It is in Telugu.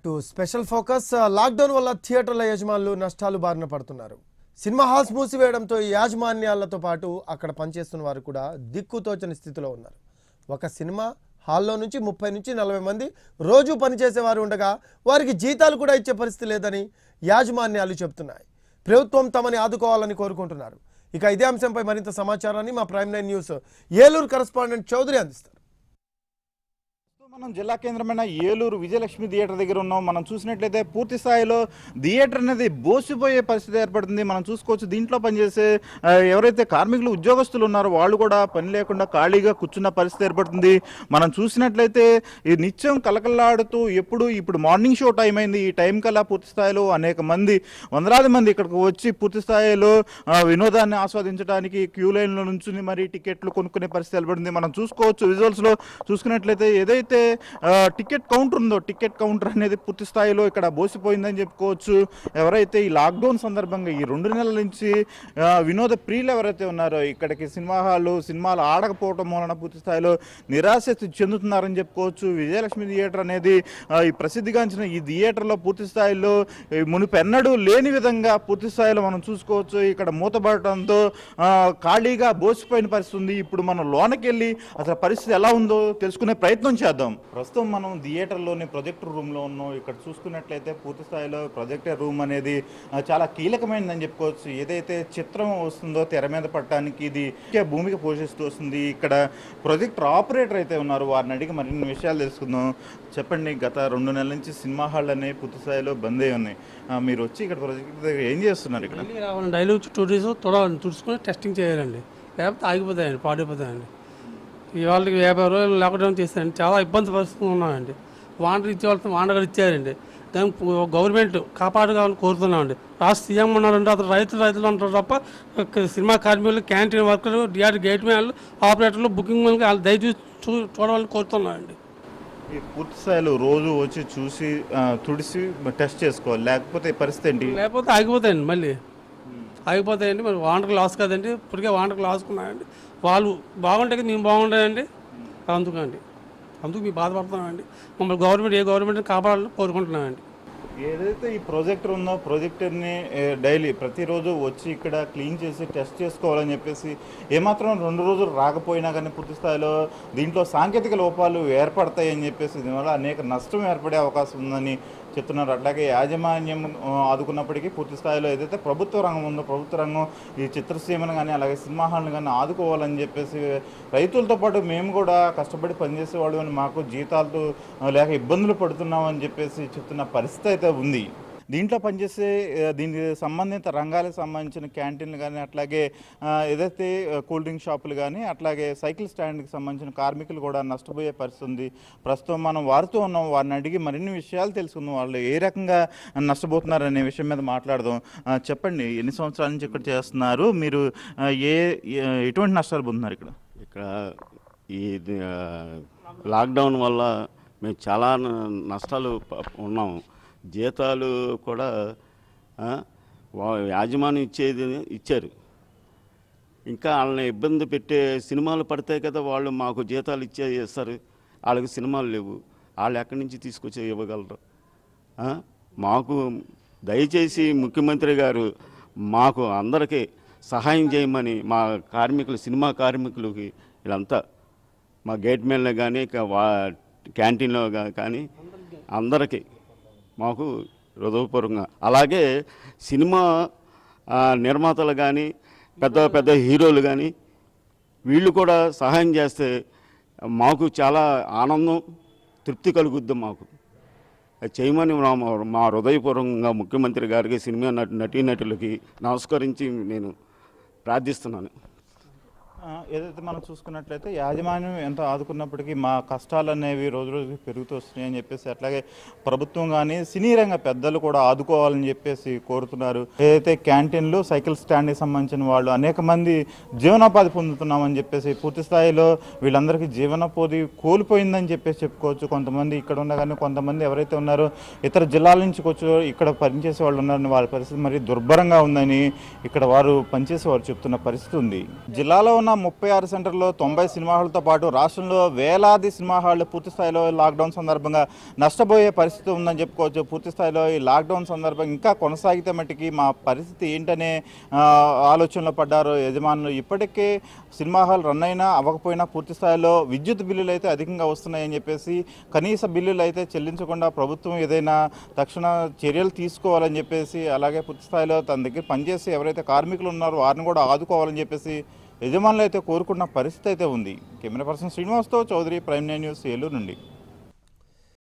Back to special focus. Lockdown వల్ల థియేటర్ల యజమానులు నష్టాలు బారిన పడుతున్నారు. సినిమా హాల్స్ మూసివేయడంతో యాజమాన్యాలతో పాటు అక్కడ పనిచేస్తున్న వారు కూడా దిక్కుతోచని స్థితిలో ఉన్నారు. ఒక సినిమా హాల్లో నుంచి 30 నుంచి 40 మంది రోజు పనిచేసేవారు ఉండగా వారికి జీతాలు కూడా ఇచ్చే పరిస్థితి లేదని యాజమాన్యాలు చెబుతున్నాయి. ప్రభుత్వం తమని ఆదుకోవాలని కోరుకుంటున్నారు. ఇక ఇదే అంశంపై మరింత సమాచారాన్ని మా prime 9 news Eluru correspondent Chowdary అందిస్తారు. మనం జిల్లా కేంద్రమైన ఏలూరు విజయలక్ష్మి థియేటర్ దగ్గర ఉన్నాం. మనం చూసినట్లయితే పూర్తి స్థాయిలో థియేటర్ అనేది బోసిపోయే పరిస్థితి ఏర్పడుతుంది. మనం చూసుకోవచ్చు, దీంట్లో పనిచేసే ఎవరైతే కార్మికులు ఉద్యోగస్తులు ఉన్నారో వాళ్ళు కూడా పని లేకుండా ఖాళీగా కూర్చున్న పరిస్థితి ఏర్పడుతుంది. మనం చూసినట్లయితే ఈ నిత్యం కలకల్లాడుతూ ఇప్పుడు మార్నింగ్ షో టైం అయింది. ఈ టైం కల్లా పూర్తి స్థాయిలో అనేక మంది, వందలాది మంది ఇక్కడికి వచ్చి పూర్తి స్థాయిలో వినోదాన్ని ఆస్వాదించడానికి క్యూ లైన్లో నుంచి మరి టికెట్లు కొనుక్కునే పరిస్థితి ఏర్పడుతుంది. మనం చూసుకోవచ్చు, విజువల్స్లో చూసుకున్నట్లయితే ఏదైతే టికెట్ కౌంటర్ ఉందో, టికెట్ కౌంటర్ అనేది పూర్తి స్థాయిలో ఇక్కడ బోసిపోయిందని చెప్పుకోవచ్చు. ఎవరైతే ఈ లాక్డౌన్ సందర్భంగా ఈ 2 నెలల నుంచి వినోద ప్రియులు ఎవరైతే ఉన్నారో ఇక్కడికి సినిమాలు ఆడకపోవడం వలన పూర్తి స్థాయిలో నిరాశ చెందుతున్నారని చెప్పుకోవచ్చు. విజయలక్ష్మి థియేటర్ అనేది ఈ ప్రసిద్ధిగాంచిన ఈ థియేటర్లో పూర్తి స్థాయిలో మునుపెన్నడూ లేని విధంగా పూర్తి స్థాయిలో మనం చూసుకోవచ్చు. ఇక్కడ మూతపడటంతో ఖాళీగా బోసిపోయిన పరిస్థితి ఉంది. ఇప్పుడు మనం లోనకి వెళ్ళి అసలు పరిస్థితి ఎలా ఉందో తెలుసుకునే ప్రయత్నం చేద్దాం. ప్రస్తుతం మనం థియేటర్లోని ప్రొజెక్టర్ రూమ్లో ఉన్నాం. ఇక్కడ చూసుకున్నట్లయితే పూర్తి స్థాయిలో ప్రొజెక్టర్ రూమ్ అనేది చాలా కీలకమైనదని చెప్పుకోవచ్చు. ఏదైతే చిత్రం వస్తుందో తెర మీద పడటానికి ఇది భూమిక పోషిస్తూ వస్తుంది. ఇక్కడ ప్రొజెక్టర్ ఆపరేటర్ అయితే ఉన్నారు, వారిని అడిగి మరిన్ని విషయాలు తెలుసుకుందాం. చెప్పండి, గత 2 నెలల నుంచి సినిమా హాల్ అనేవి పూర్తి స్థాయిలో బంద్ అయి ఉన్నాయి. మీరు వచ్చి ఇక్కడ ప్రొజెక్టర్ దగ్గర ఏం చేస్తున్నారు? ఇక్కడ డైలీ తుడుచుకొని టెస్టింగ్ చేయాలండి, లేకపోతే ఆగిపోతాయండి, పాడైపోతాయండి. వాళ్ళకి 50 రోజులు లాక్డౌన్ చేస్తారండి. చాలా ఇబ్బంది పరిస్థితులు ఉన్నాయండి. వాండర్ ఇచ్చేవాళ్ళతో వాండర్ ఇచ్చారండి. దానికి గవర్నమెంట్ కాపాడుకోవాలని కోరుతున్నామండి. రాష్ట్ర సీఎం ఉన్నారంటే అతను రైతులు అంటారు తప్ప సినిమా కార్మికులు, క్యాంటీన్ వర్కర్లు, థియేటర్ గేట్ మ్యాన్లు, ఆపరేటర్లు, బుకింగ్ మ్యాన్లు వాళ్ళు దయచేసి చూడవాలని కోరుతున్నామండి. పూర్తి స్థాయిలో రోజు వచ్చి చూసి తుడిసి టెస్ట్ చేసుకోవాలి, లేకపోతే పరిస్థితి ఏంటి? లేకపోతే ఆగిపోతాయండి, మళ్ళీ ఆగిపోతాయండి. మరి వాండర్కి లాస్ కదండి, ఇప్పటికే వాండర్కి లాసుకున్నాయండి. వాళ్ళు బాగుంటే నేను బాగుంటాయండి. అందుకు మేము బాధపడుతున్నామండి. మమ్మల్ని గవర్నమెంట్ కాపాడాలని కోరుకుంటున్నామండి. ఏదైతే ఈ ప్రొజెక్టర్ ఉందో ప్రొజెక్టర్ని డైలీ ప్రతిరోజు వచ్చి ఇక్కడ క్లీన్ చేసి టెస్ట్ చేసుకోవాలని చెప్పేసి ఏమాత్రం 2 రోజులు రాకపోయినా కానీ పూర్తి స్థాయిలో దీంట్లో సాంకేతిక లోపాలు ఏర్పడతాయని చెప్పేసి దీనివల్ల అనేక నష్టం ఏర్పడే అవకాశం ఉందని చెప్తున్నారు. అట్లాగే యాజమాన్యం ఆదుకున్నప్పటికీ పూర్తి స్థాయిలో ఏదైతే ప్రభుత్వ రంగం ఉందో ప్రభుత్వ రంగం ఈ చిత్రసీమను కానీ అలాగే సినిమా హాల్ని కానీ ఆదుకోవాలని చెప్పేసి రైతులతో పాటు మేము కూడా కష్టపడి పనిచేసేవాడు అని మాకు జీతాలతో లేక ఇబ్బందులు పడుతున్నామని చెప్పేసి చెప్తున్న పరిస్థితి అయితే ఉంది. దీంట్లో పనిచేసే దీనికి సంబంధిత రంగాలకు సంబంధించిన క్యాంటీన్లు కానీ అట్లాగే ఏదైతే కూల్ డ్రింక్ షాపులు కానీ అట్లాగే సైకిల్ స్టాండ్కి సంబంధించిన కార్మికులు కూడా నష్టపోయే పరిస్థితి ఉంది. ప్రస్తుతం మనం వారితో ఉన్నాం, వారిని అడిగి మరిన్ని విషయాలు తెలుసుకుందాం. వాళ్ళు ఏ రకంగా నష్టపోతున్నారు అనే విషయం మీద మాట్లాడదాం. చెప్పండి, ఎన్ని సంవత్సరాల నుంచి ఇక్కడ చేస్తున్నారు? మీరు ఎటువంటి నష్టాలు పొందుతున్నారు ఇక్కడ? ఈ లాక్డౌన్ వల్ల మేము చాలా నష్టాలు ఉన్నాము. జీతాలు కూడా యాజమాన్యం ఇచ్చారు. ఇంకా వాళ్ళని ఇబ్బంది పెట్టే సినిమాలు పడతాయి కదా, వాళ్ళు మాకు జీతాలు ఇస్తారు. వాళ్ళకి సినిమాలు లేవు, వాళ్ళు ఎక్కడి నుంచి తీసుకొచ్చి ఇవ్వగలరు? మాకు దయచేసి ముఖ్యమంత్రి గారు మాకు అందరికీ సహాయం చేయమని, మా కార్మికులు, సినిమా కార్మికులకి వీళ్ళంతా మా గేట్ మెన్లో కానీ క్యాంటీన్లో కానీ అందరికీ మాకు హృదయపూర్వకంగా, అలాగే సినిమా నిర్మాతలు కానీ పెద్ద పెద్ద హీరోలు కానీ వీళ్ళు కూడా సహాయం చేస్తే మాకు చాలా ఆనందం, తృప్తి కలుగుద్ది. మాకు చేయమని మా హృదయపూర్వకంగా ముఖ్యమంత్రి గారికి, సినిమా నటీనటులకి నమస్కరించి నేను ప్రార్థిస్తున్నాను. ఏదైతే మనం చూసుకున్నట్లయితే యాజమాన్యం ఎంత ఆదుకున్నప్పటికీ మా కష్టాలు అనేవి రోజు రోజుకి పెరుగుతూ వస్తున్నాయి అని చెప్పేసి అట్లాగే ప్రభుత్వం కానీ సినీ రంగ పెద్దలు కూడా ఆదుకోవాలని చెప్పేసి కోరుతున్నారు. ఏదైతే క్యాంటీన్లు, సైకిల్ స్టాండ్కి సంబంధించిన వాళ్ళు అనేక మంది జీవనోపాధి పొందుతున్నామని చెప్పేసి పూర్తి స్థాయిలో వీళ్ళందరికీ జీవనోపాధి కోల్పోయిందని చెప్పేసి చెప్పుకోవచ్చు. కొంతమంది ఇక్కడ ఉన్న కానీ కొంతమంది ఎవరైతే ఉన్నారో ఇతర జిల్లాల నుంచి వచ్చి ఇక్కడ పనిచేసే వాళ్ళు ఉన్నారని వారి పరిస్థితి మరి దుర్భరంగా ఉందని ఇక్కడ వారు పనిచేసే వారు చెప్తున్న పరిస్థితి ఉంది. జిల్లాలో ఉన్న ఉన్న 36 సెంటర్లో 90 సినిమా హాళ్లతో పాటు రాష్ట్రంలో వేలాది సినిమా హాళ్లు పూర్తి స్థాయిలో లాక్డౌన్ సందర్భంగా నష్టపోయే పరిస్థితి ఉందని చెప్పుకోవచ్చు. పూర్తి స్థాయిలో ఈ లాక్డౌన్ సందర్భంగా ఇంకా కొనసాగితే మట్టికి మా పరిస్థితి ఏంటనే ఆలోచనలో పడ్డారు యజమానులు. ఇప్పటికే సినిమా హాల్ రన్ అయినా అవ్వకపోయినా పూర్తి స్థాయిలో విద్యుత్ బిల్లులు అయితే అధికంగా వస్తున్నాయని చెప్పేసి కనీస బిల్లులు అయితే చెల్లించకుండా ప్రభుత్వం ఏదైనా తక్షణ చర్యలు తీసుకోవాలని చెప్పేసి, అలాగే పూర్తి స్థాయిలో తన దగ్గర పనిచేసి ఎవరైతే కార్మికులు ఉన్నారో వారిని కూడా ఆదుకోవాలని చెప్పేసి యజమానులు అయితే కోరుకున్న పరిస్థితి అయితే ఉంది. కెమెరా పర్సన్ శ్రీనివాస్తో చౌదరి, ప్రైమ్9 న్యూస్, ఏలూరు నుండి.